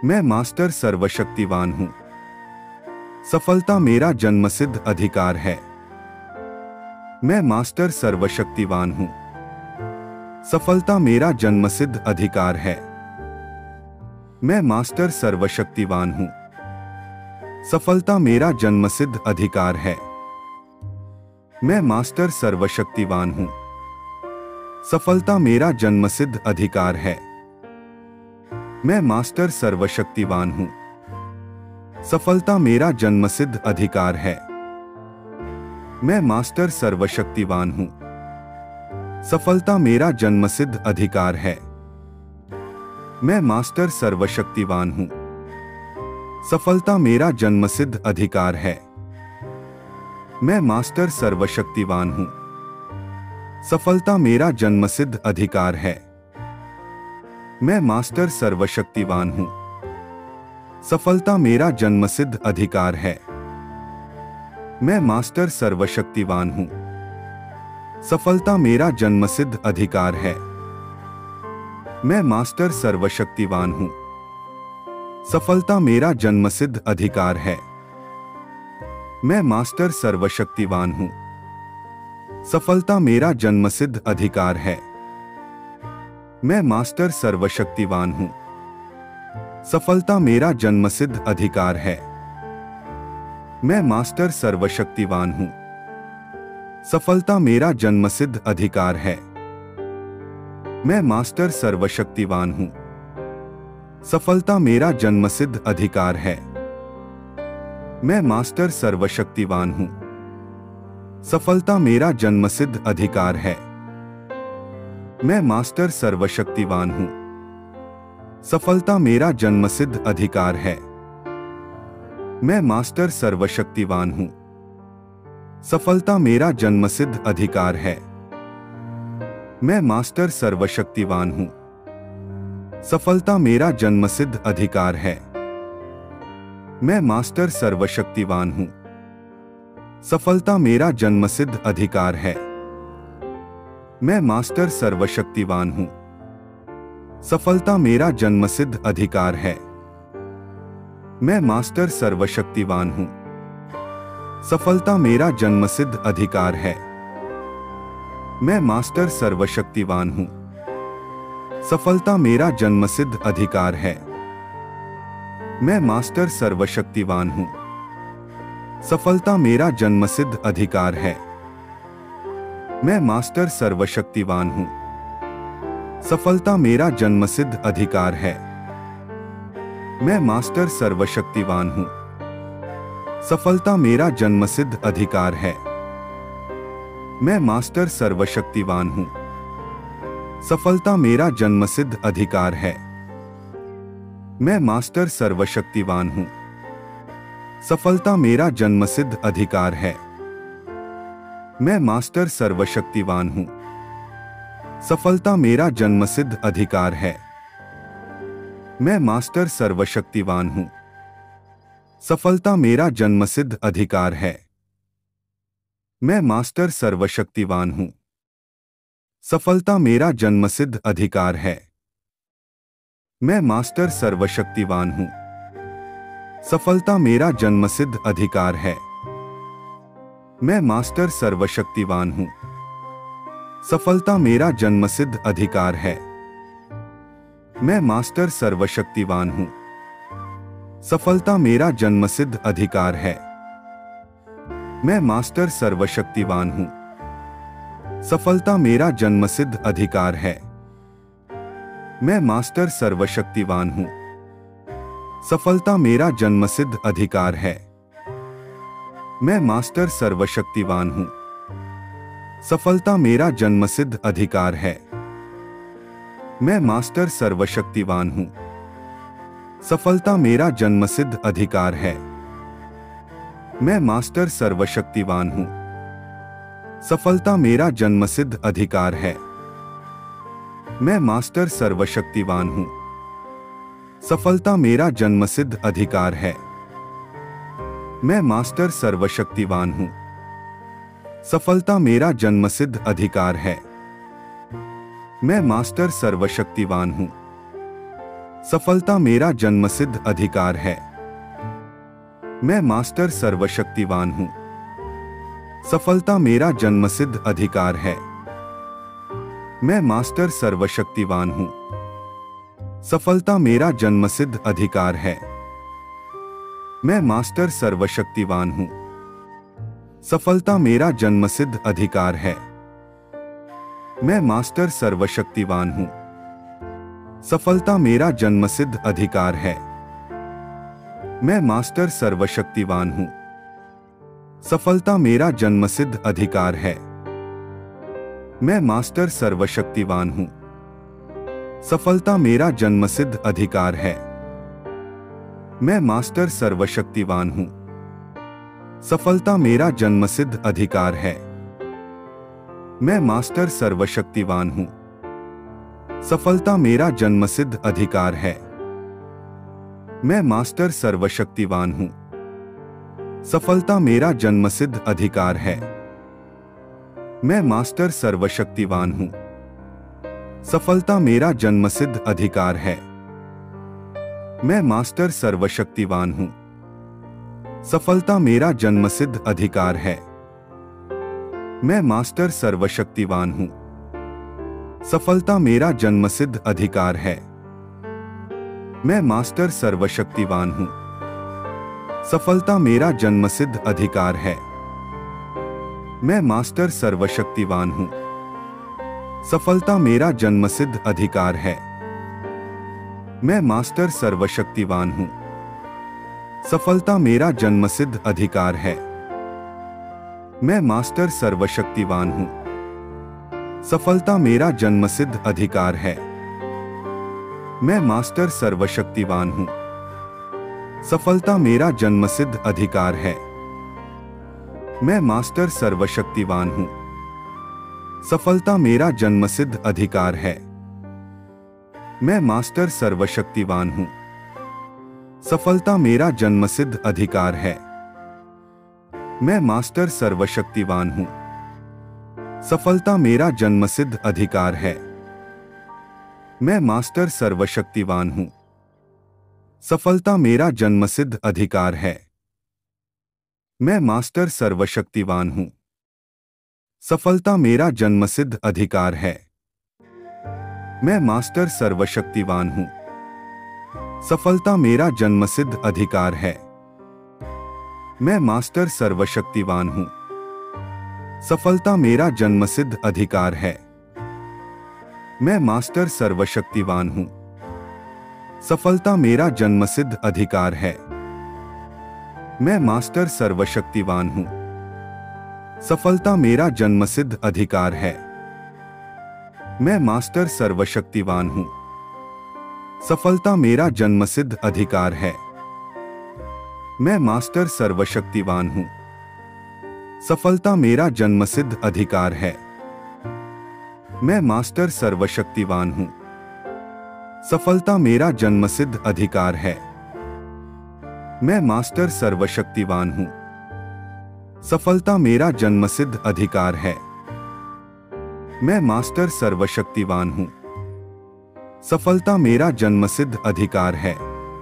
मैं मास्टर सर्वशक्तिवान हूं। सफलता मेरा जन्मसिद्ध अधिकार है। मैं मास्टर सर्वशक्तिवान हूं। सफलता मेरा जन्मसिद्ध अधिकार है। मैं मास्टर सर्वशक्तिवान हूं। सफलता मेरा जन्मसिद्ध अधिकार है। मैं मास्टर सर्वशक्तिवान हूं। सफलता मेरा जन्मसिद्ध अधिकार है। मैं मास्टर सर्वशक्तिवान हूं। सफलता मेरा जन्मसिद्ध अधिकार है। मैं मास्टर सर्वशक्तिवान हूं। सफलता मेरा जन्मसिद्ध अधिकार है। मैं मास्टर सर्वशक्तिवान हूं। सफलता मेरा जन्मसिद्ध अधिकार है। मैं मास्टर सर्वशक्तिवान हूं। सफलता मेरा जन्मसिद्ध अधिकार है। मैं मास्टर सर्वशक्तिवान हूं। सफलता मेरा जन्मसिद्ध अधिकार है। मैं मास्टर सर्वशक्तिवान हूं। सफलता मेरा जन्मसिद्ध अधिकार है। मैं मास्टर सर्वशक्तिवान हूं। सफलता मेरा जन्मसिद्ध अधिकार है। मैं मास्टर सर्वशक्तिवान हूं। सफलता मेरा जन्मसिद्ध अधिकार है। मैं मास्टर सर्वशक्तिवान हूं। सफलता मेरा जन्मसिद्ध अधिकार है। मैं मास्टर सर्वशक्तिवान हूं। सफलता मेरा जन्मसिद्ध अधिकार है। मैं मास्टर सर्वशक्तिवान हूं। सफलता मेरा जन्मसिद्ध अधिकार है। मैं मास्टर सर्वशक्तिवान हूं। सफलता मेरा जन्मसिद्ध अधिकार है। मैं मास्टर सर्वशक्तिवान हूं। सफलता मेरा जन्मसिद्ध अधिकार है। मैं मास्टर सर्वशक्तिवान हूं। सफलता मेरा जन्मसिद्ध अधिकार है। मैं मास्टर सर्वशक्तिवान हूं। सफलता मेरा जन्मसिद्ध अधिकार है। मैं मास्टर सर्वशक्तिवान हूं। सफलता मेरा जन्मसिद्ध अधिकार है। मैं मास्टर सर्वशक्तिवान हूं। सफलता मेरा जन्मसिद्ध अधिकार है। मैं मास्टर सर्वशक्तिवान हूं। सफलता मेरा जन्मसिद्ध अधिकार है। मैं मास्टर सर्वशक्तिवान हूं। सफलता मेरा जन्मसिद्ध अधिकार है। मैं मास्टर सर्वशक्तिवान हूं। सफलता मेरा जन्मसिद्ध अधिकार है। मैं मास्टर सर्वशक्तिवान हूं। सफलता मेरा जन्मसिद्ध अधिकार है। मैं मास्टर सर्वशक्तिवान हूं। सफलता मेरा जन्मसिद्ध अधिकार है। मैं मास्टर सर्वशक्तिवान हूं। सफलता मेरा जन्मसिद्ध अधिकार है। मैं मास्टर सर्वशक्तिवान हूं। सफलता मेरा जन्मसिद्ध अधिकार है। मैं मास्टर सर्वशक्तिवान हूं। सफलता मेरा जन्मसिद्ध अधिकार है। मैं मास्टर सर्वशक्तिवान हूं। सफलता मेरा जन्मसिद्ध अधिकार है। मैं मास्टर सर्वशक्तिवान हूं। सफलता मेरा जन्मसिद्ध अधिकार है। मैं मास्टर सर्वशक्तिवान हूं। सफलता मेरा जन्मसिद्ध अधिकार है। मैं मास्टर सर्वशक्तिवान हूं। सफलता मेरा जन्मसिद्ध अधिकार है। मैं मास्टर सर्वशक्तिवान हूं। सफलता मेरा जन्मसिद्ध अधिकार है। मैं मास्टर सर्वशक्तिवान हूं। सफलता मेरा जन्मसिद्ध अधिकार है। मैं मास्टर सर्वशक्तिवान हूं। सफलता मेरा जन्मसिद्ध अधिकार है। मैं मास्टर सर्वशक्तिवान हूं। सफलता मेरा जन्मसिद्ध अधिकार है। मैं मास्टर सर्वशक्तिवान हूं। सफलता मेरा जन्मसिद्ध अधिकार है। मैं मास्टर सर्वशक्तिवान हूं। सफलता मेरा जन्मसिद्ध अधिकार है। मैं मास्टर सर्वशक्तिवान हूं। सफलता मेरा जन्मसिद्ध अधिकार है। मैं मास्टर सर्वशक्तिवान हूं। सफलता मेरा जन्मसिद्ध अधिकार है। मैं मास्टर सर्वशक्तिवान हूं। सफलता मेरा जन्मसिद्ध अधिकार है। मैं मास्टर सर्वशक्तिवान हूं। सफलता मेरा जन्मसिद्ध अधिकार है। मैं मास्टर सर्वशक्तिवान हूं। सफलता मेरा जन्मसिद्ध अधिकार है। मैं मास्टर सर्वशक्तिवान हूं। सफलता मेरा जन्मसिद्ध अधिकार है। मैं मास्टर सर्वशक्तिवान हूं। सफलता मेरा जन्मसिद्ध अधिकार है। मैं मास्टर सर्वशक्तिवान हूं। सफलता मेरा जन्मसिद्ध अधिकार है। मैं मास्टर सर्वशक्तिवान हूं। सफलता मेरा जन्मसिद्ध अधिकार है। मैं मास्टर सर्वशक्तिवान हूं। सफलता मेरा जन्मसिद्ध अधिकार है। मैं मास्टर सर्वशक्तिवान हूं। सफलता मेरा जन्मसिद्ध अधिकार है। मैं मास्टर सर्वशक्तिवान हूं। सफलता मेरा जन्मसिद्ध अधिकार है। मैं मास्टर सर्वशक्तिवान हूं। सफलता मेरा जन्मसिद्ध अधिकार है। मैं मास्टर सर्वशक्तिवान हूं। सफलता मेरा जन्मसिद्ध अधिकार है। मैं मास्टर सर्वशक्तिवान हूं। सफलता मेरा जन्मसिद्ध अधिकार है। मैं मास्टर सर्वशक्तिवान हूं। सफलता मेरा जन्मसिद्ध अधिकार है। मैं मास्टर सर्वशक्तिवान हूं। सफलता मेरा जन्मसिद्ध अधिकार है। मैं मास्टर सर्वशक्तिवान हूं। सफलता मेरा जन्मसिद्ध अधिकार है। मैं मास्टर सर्वशक्तिवान हूं। सफलता मेरा जन्मसिद्ध अधिकार है। मैं मास्टर सर्वशक्तिवान हूं। सफलता मेरा जन्मसिद्ध अधिकार है। मैं मास्टर सर्वशक्तिवान हूं। सफलता मेरा जन्मसिद्ध अधिकार है। मैं मास्टर सर्वशक्तिवान हूं। सफलता मेरा जन्मसिद्ध अधिकार है। मैं मास्टर सर्वशक्तिवान हूं। सफलता मेरा जन्मसिद्ध अधिकार है। मैं मास्टर सर्वशक्तिवान हूं। सफलता मेरा जन्मसिद्ध अधिकार है। मैं मास्टर सर्वशक्तिवान हूं। सफलता मेरा जन्मसिद्ध अधिकार है। मैं मास्टर सर्वशक्तिवान हूं। सफलता मेरा जन्मसिद्ध अधिकार है। मैं मास्टर सर्वशक्तिवान हूं। सफलता मेरा जन्मसिद्ध अधिकार है। मैं मास्टर सर्वशक्तिवान हूं। सफलता मेरा जन्मसिद्ध अधिकार है। मैं मास्टर सर्वशक्तिवान हूं। सफलता मेरा जन्मसिद्ध अधिकार है। मैं मास्टर सर्वशक्तिवान हूं। सफलता मेरा जन्मसिद्ध अधिकार है। मैं मास्टर सर्वशक्तिवान हूं। सफलता मेरा जन्मसिद्ध अधिकार है। मैं मास्टर सर्वशक्तिवान हूं। सफलता मेरा जन्मसिद्ध अधिकार है। मैं मास्टर सर्वशक्तिवान हूं। सफलता मेरा जन्मसिद्ध अधिकार है। मैं मास्टर सर्वशक्तिवान हूं। सफलता मेरा जन्मसिद्ध अधिकार है।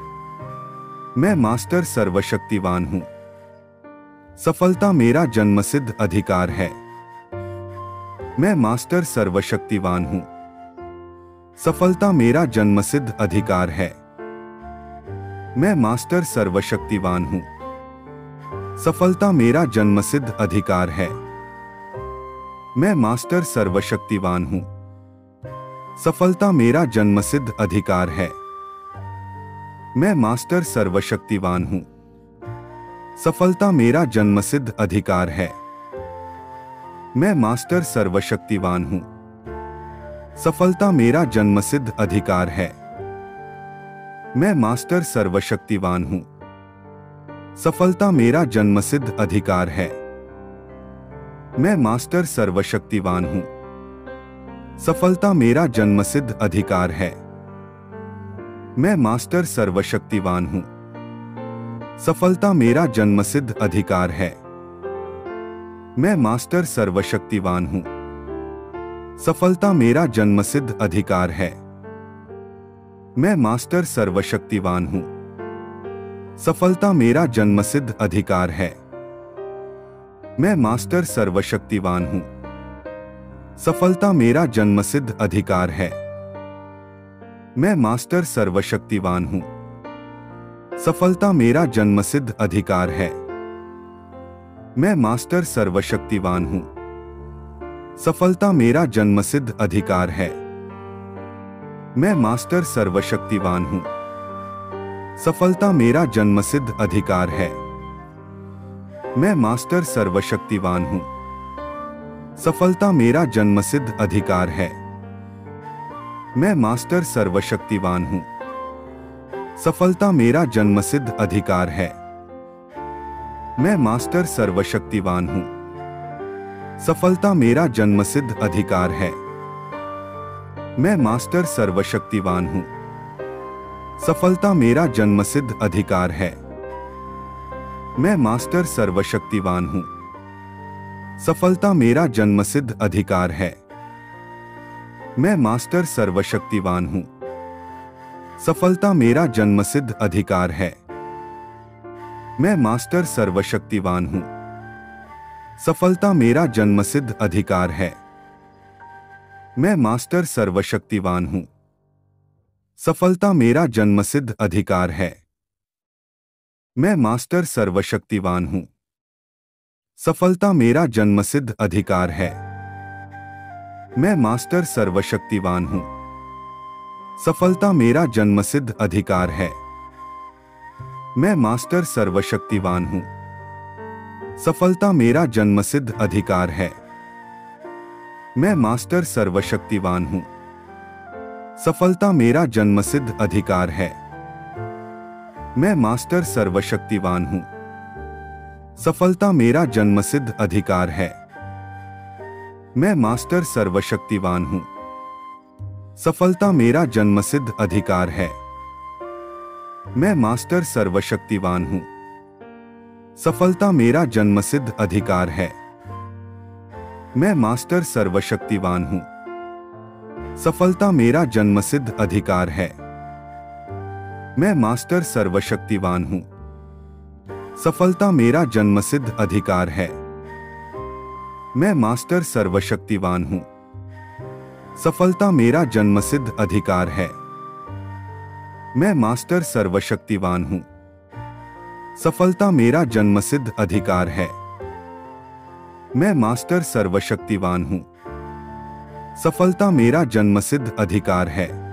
मैं मास्टर सर्वशक्तिवान हूं। सफलता मेरा जन्मसिद्ध अधिकार है। मैं मास्टर सर्वशक्तिवान हूं। सफलता मेरा जन्मसिद्ध अधिकार है। मैं मास्टर सर्वशक्तिवान हूं। सफलता मेरा जन्मसिद्ध अधिकार है। मैं मास्टर सर्वशक्तिवान हूं। सफलता मेरा जन्मसिद्ध अधिकार है। मैं मास्टर सर्वशक्तिवान हूं। सफलता मेरा जन्मसिद्ध अधिकार है। मैं मास्टर सर्वशक्तिवान हूं। सफलता मेरा जन्मसिद्ध अधिकार है। मैं मास्टर सर्वशक्तिवान हूं। सफलता मेरा जन्मसिद्ध अधिकार है। मैं मास्टर सर्वशक्तिवान हूं। सफलता मेरा जन्मसिद्ध अधिकार है। मैं मास्टर सर्वशक्तिवान हूं। सफलता मेरा जन्मसिद्ध अधिकार है। मैं मास्टर सर्वशक्तिवान हूं। सफलता मेरा जन्मसिद्ध अधिकार है। मैं मास्टर सर्वशक्तिवान हूं। सफलता मेरा जन्मसिद्ध अधिकार है। मैं मास्टर सर्वशक्तिवान हूं। सफलता मेरा जन्मसिद्ध अधिकार है। मैं मास्टर सर्वशक्तिवान हूं। सफलता मेरा जन्मसिद्ध अधिकार है। मैं मास्टर सर्वशक्तिवान हूं। सफलता मेरा जन्मसिद्ध अधिकार है। मैं मास्टर सर्वशक्तिवान हूं। सफलता मेरा जन्मसिद्ध अधिकार है। मैं मास्टर सर्वशक्तिवान हूं। सफलता मेरा जन्मसिद्ध अधिकार है। मैं मास्टर सर्वशक्तिवान हूं। सफलता मेरा जन्मसिद्ध अधिकार है। मैं मास्टर सर्वशक्तिवान हूं। सफलता मेरा जन्मसिद्ध अधिकार है। मैं मास्टर सर्वशक्तिवान हूं। सफलता मेरा जन्मसिद्ध अधिकार है। मैं मास्टर सर्वशक्तिवान हूं। सफलता मेरा जन्मसिद्ध अधिकार है। मैं मास्टर सर्वशक्तिवान हूं। सफलता मेरा जन्मसिद्ध अधिकार है। मैं मास्टर सर्वशक्तिवान हूं। सफलता मेरा जन्मसिद्ध अधिकार है। मैं मास्टर सर्वशक्तिवान हूं। सफलता मेरा जन्मसिद्ध अधिकार है। मैं मास्टर सर्वशक्तिवान हूं। सफलता मेरा जन्मसिद्ध अधिकार है। मैं मास्टर सर्वशक्तिवान हूं। सफलता मेरा जन्मसिद्ध अधिकार है। मैं मास्टर सर्वशक्तिवान हूं। सफलता मेरा जन्मसिद्ध अधिकार है। मैं मास्टर सर्वशक्तिवान हूं। सफलता मेरा जन्मसिद्ध अधिकार है। मैं मास्टर सर्वशक्तिवान हूं। सफलता मेरा जन्मसिद्ध अधिकार है। मैं मास्टर सर्वशक्तिवान हूं। सफलता मेरा जन्मसिद्ध अधिकार है। मैं मास्टर सर्वशक्तिवान हूं। सफलता मेरा जन्मसिद्ध अधिकार है। मैं मास्टर सर्वशक्तिवान हूं। सफलता मेरा जन्मसिद्ध अधिकार है। मैं मास्टर सर्वशक्तिवान हूं। सफलता मेरा जन्मसिद्ध अधिकार है। मैं मास्टर सर्वशक्तिवान हूं। सफलता मेरा जन्मसिद्ध अधिकार है। मैं मास्टर सर्वशक्तिवान हूं। सफलता मेरा जन्मसिद्ध अधिकार है। मैं मास्टर सर्वशक्तिवान हूं। सफलता मेरा जन्मसिद्ध अधिकार है।